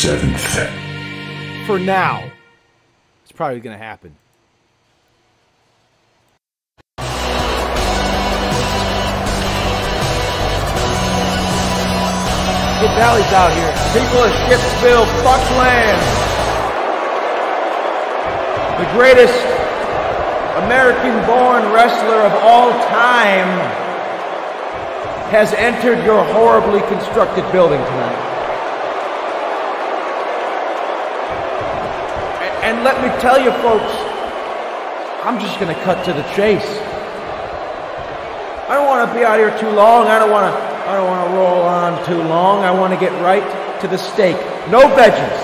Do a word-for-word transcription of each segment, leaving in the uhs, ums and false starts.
seventh. For now. It's probably going to happen. Kid Valley's out here. People of Shipsville, Buckland. The greatest American-born wrestler of all time has entered your horribly constructed building tonight. And let me tell you, folks, I'm just going to cut to the chase. I don't want to be out here too long. I don't want to I don't want to roll on too long. I want to get right to the steak. No veggies.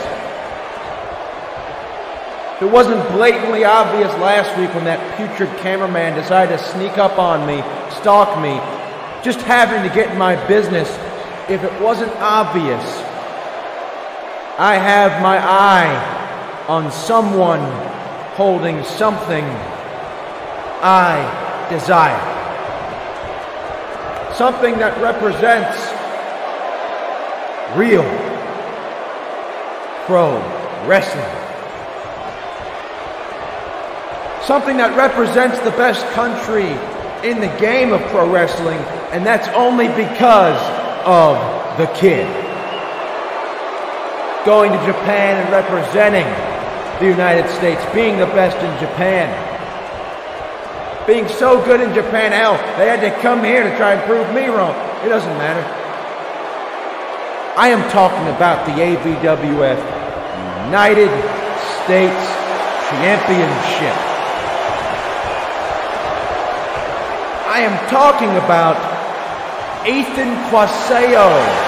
If it wasn't blatantly obvious last week when that putrid cameraman decided to sneak up on me, stalk me, just having to get in my business, if it wasn't obvious, I have my eye on someone holding something I desire. Something that represents real pro wrestling. Something that represents the best country in the game of pro wrestling, and that's only because of the kid. Going to Japan and representing the United States, being the best in Japan. Being so good in Japan, hell, they had to come here to try and prove me wrong. It doesn't matter. I am talking about the A V W F United States Championship. I am talking about Ethan Quaseo.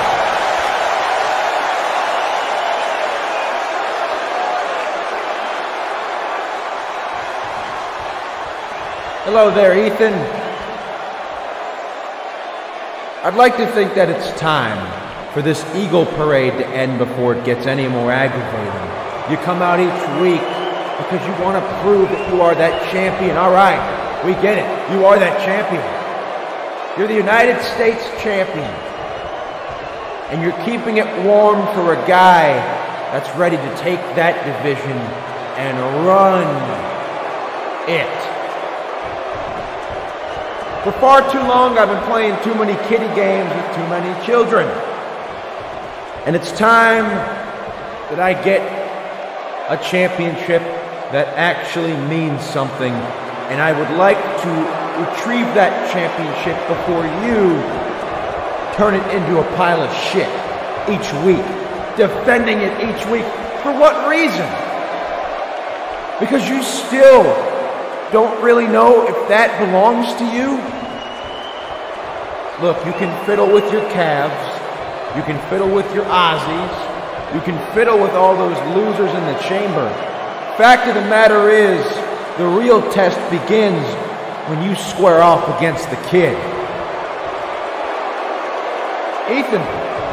Hello there, Ethan. I'd like to think that it's time for this Eagle Parade to end before it gets any more aggravating. You come out each week because you want to prove that you are that champion. All right, we get it. You are that champion. You're the United States champion. And you're keeping it warm for a guy that's ready to take that division and run it. For far too long, I've been playing too many kiddie games with too many children. And it's time that I get a championship that actually means something. And I would like to retrieve that championship before you turn it into a pile of shit each week. Defending it each week. For what reason? Because you still don't really know if that belongs to you? Look, you can fiddle with your calves, you can fiddle with your Aussies, you can fiddle with all those losers in the chamber. Fact of the matter is, the real test begins when you square off against the kid. Ethan,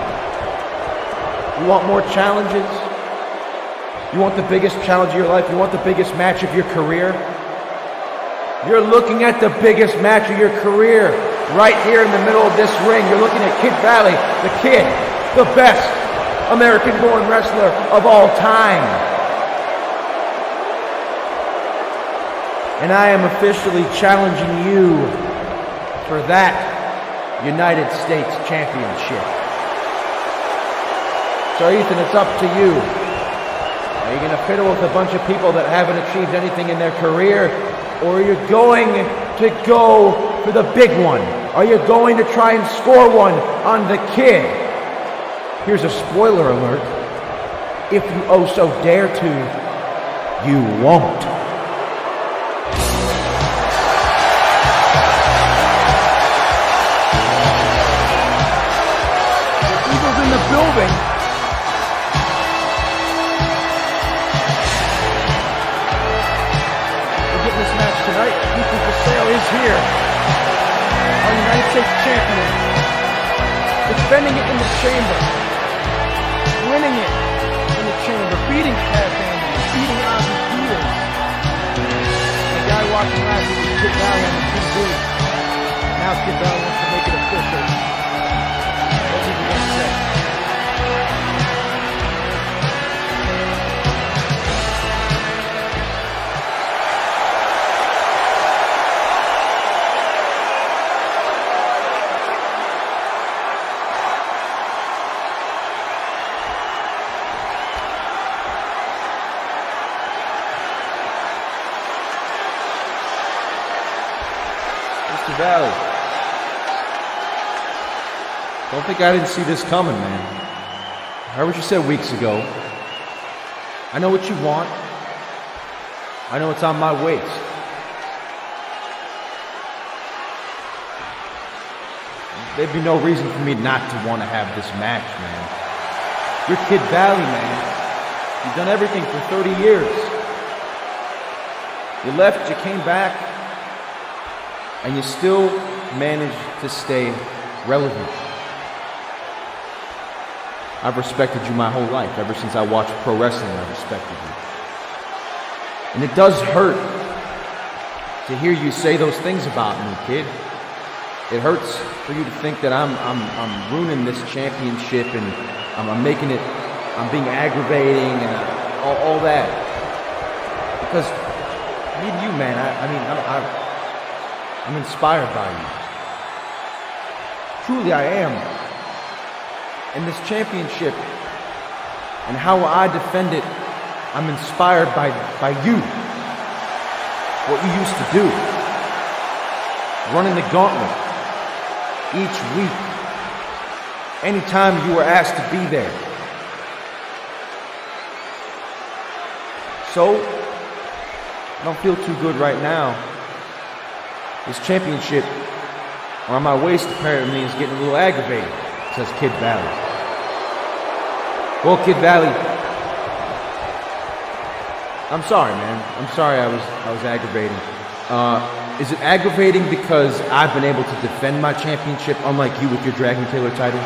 you want more challenges? You want the biggest challenge of your life? You want the biggest match of your career? You're looking at the biggest match of your career right here in the middle of this ring. You're looking at Kid Valley, the kid, the best American-born wrestler of all time. And I am officially challenging you for that United States Championship. So Ethan, it's up to you. Are you going to fiddle with a bunch of people that haven't achieved anything in their career? Or are you going to go for the big one? Are you going to try and score one on the kid? Here's a spoiler alert. If you oh so dare to, you won't. The Eagles in the building. This match tonight, Ethan Quaseo is here, our United States champion, defending it in the chamber, winning it in the chamber, beating Cat Bandit, beating Ozzy Diaz. The guy watching last week was Kid Valley on the T V. Now Kid Valley wants to make it official. What did you want to say? Valley. Don't think I didn't see this coming, man. I heard what you said weeks ago. I know what you want. I know it's on my waist. There'd be no reason for me not to want to have this match, man. You're Kid Valley, man. You've done everything for thirty years. You left, you came back, and you still managed to stay relevant. I've respected you my whole life. Ever since I watched pro wrestling, I've respected you. And it does hurt to hear you say those things about me, kid. It hurts for you to think that I'm I'm I'm ruining this championship and I'm, I'm making it, I'm being aggravating and all, all that. Because me and you, man, I, I mean, I'm, I'm I'm inspired by you. Truly, I am. And this championship and how I defend it, I'm inspired by, by you. What you used to do. Running the gauntlet each week. Anytime you were asked to be there. So, I don't feel too good right now. This championship around my waist apparently is getting a little aggravated, says Kid Valley. Well, Kid Valley, I'm sorry, man. I'm sorry I was I was aggravating. Uh, is it aggravating because I've been able to defend my championship, unlike you with your Dragon Taylor title?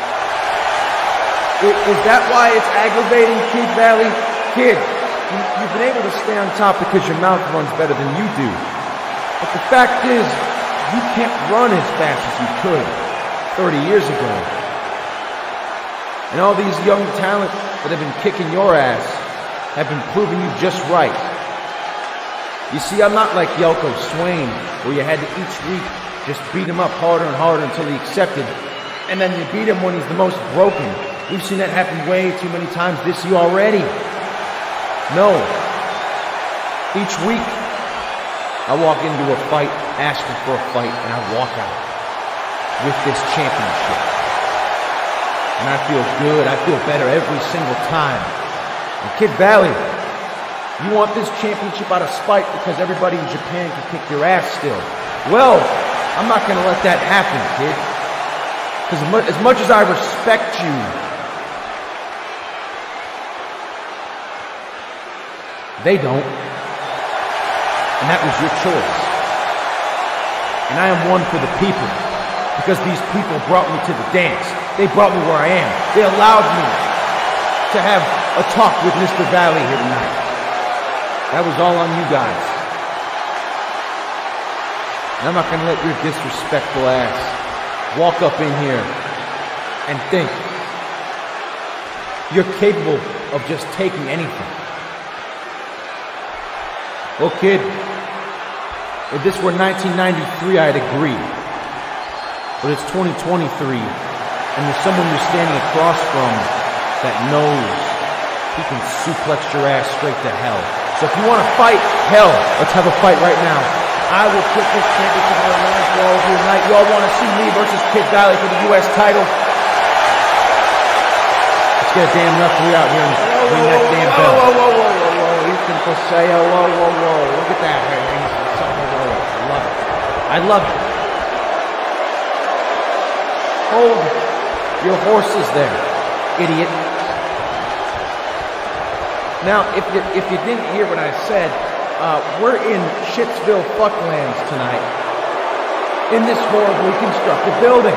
Is, is that why it's aggravating, Kid Valley? Kid, you, you've been able to stay on top because your mouth runs better than you do. But the fact is, you can't run as fast as you could thirty years ago. And all these young talent that have been kicking your ass have been proving you just right. You see, I'm not like Yelko Swain, where you had to each week just beat him up harder and harder until he accepted, and then you beat him when he's the most broken. We've seen that happen way too many times this year already. No. Each week, I walk into a fight, asking for a fight, and I walk out with this championship. And I feel good, I feel better every single time. And Kid Valley, you want this championship out of spite because everybody in Japan can kick your ass still. Well, I'm not going to let that happen, kid. Because as much as I respect you, they don't. And that was your choice. And I am one for the people. Because these people brought me to the dance. They brought me where I am. They allowed me to have a talk with Mister Valley here tonight. That was all on you guys. And I'm not going to let your disrespectful ass walk up in here and think you're capable of just taking anything. Well, kid, if this were nineteen ninety-three, I'd agree. But it's twenty twenty-three, and there's someone you're standing across from that knows he can suplex your ass straight to hell. So if you want to fight, hell, let's have a fight right now. I will put this championship on the line for all of you tonight. You all want to see me versus Kid Valley for the U S title? Let's get a damn referee out here and ring that damn bell. Whoa, whoa, whoa, whoa, whoa, whoa. Ethan Paseo, whoa, whoa, whoa. Look at that. I love it. I love it. Hold your horses there, idiot. Now, if you, if you didn't hear what I said, uh, we're in Shitsville Fucklands tonight in this horribly constructed building.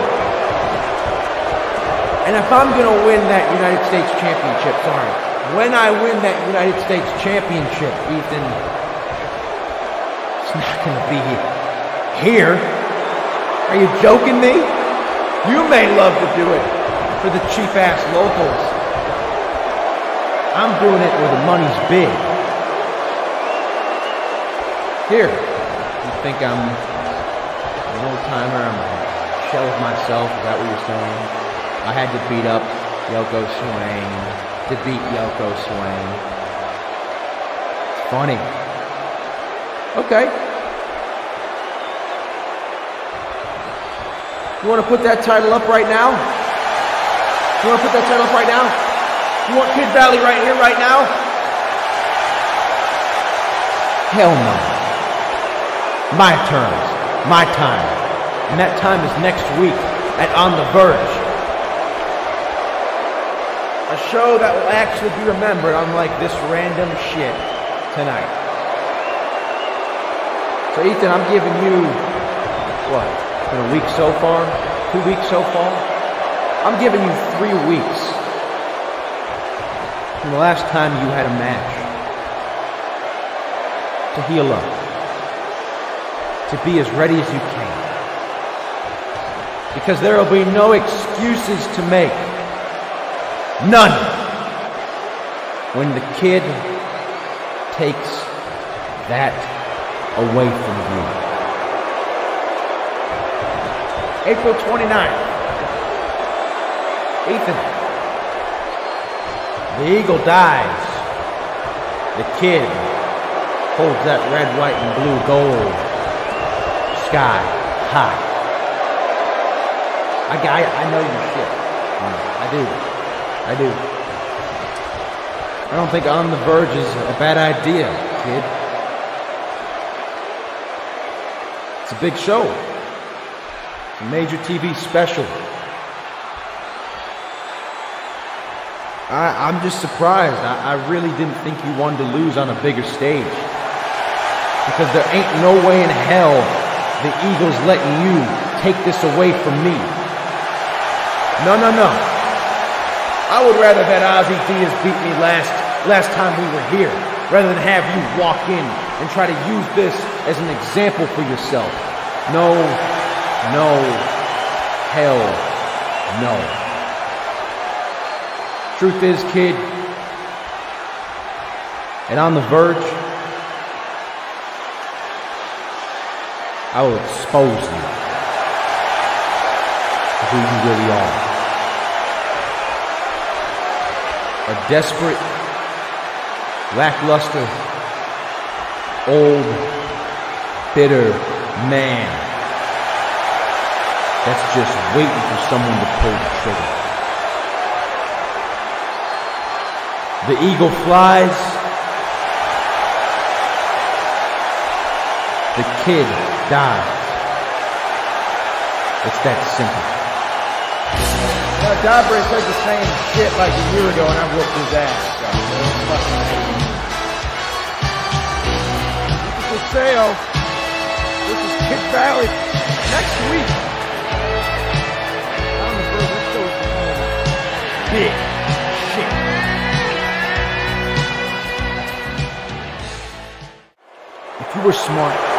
And if I'm going to win that United States Championship, sorry, when I win that United States Championship, Ethan, it's not going to be here. Are you joking me? You may love to do it for the cheap-ass locals. I'm doing it where the money's big. Here, you think I'm an old-timer, I'm a shell of myself, is that what you're saying? I had to beat up Yelko Swain to beat Yelko Swain. It's funny. Okay. You want to put that title up right now? You want to put that title up right now? You want Kid Valley right here, right now? Hell no. My terms, my time. And that time is next week at On the Verge. A show that will actually be remembered, unlike this random shit tonight. So Ethan, I'm giving you, what, it's been a week so far? Two weeks so far? I'm giving you three weeks from the last time you had a match to heal up, to be as ready as you can. Because there will be no excuses to make. None. When the kid takes that away from you. April twenty-ninth. Ethan. The eagle dies. The kid holds that red, white, and blue gold sky high. I, I, I know your shit. I do. I do. I don't think On the Verge is a bad idea, kid. It's a big show. It's a major T V special. I, I'm just surprised. I, I really didn't think you wanted to lose on a bigger stage. Because there ain't no way in hell the Eagles letting you take this away from me. No, no, no. I would rather that Ozzy Diaz beat me last, last time we were here, rather than have you walk in and try to use this as an example for yourself. No, no, hell no. Truth is, kid, and On the Verge, I will expose you to who you really are. A desperate, lackluster, old, bitter man that's just waiting for someone to pull the trigger. The eagle flies. The kid dies. It's that simple. Now, Dabra said the same shit like a year ago, and I whooped his ass. So, this is Paseo. This is Kid Valley. Next week. On the Verge, let's go with the big shit. If you were smart,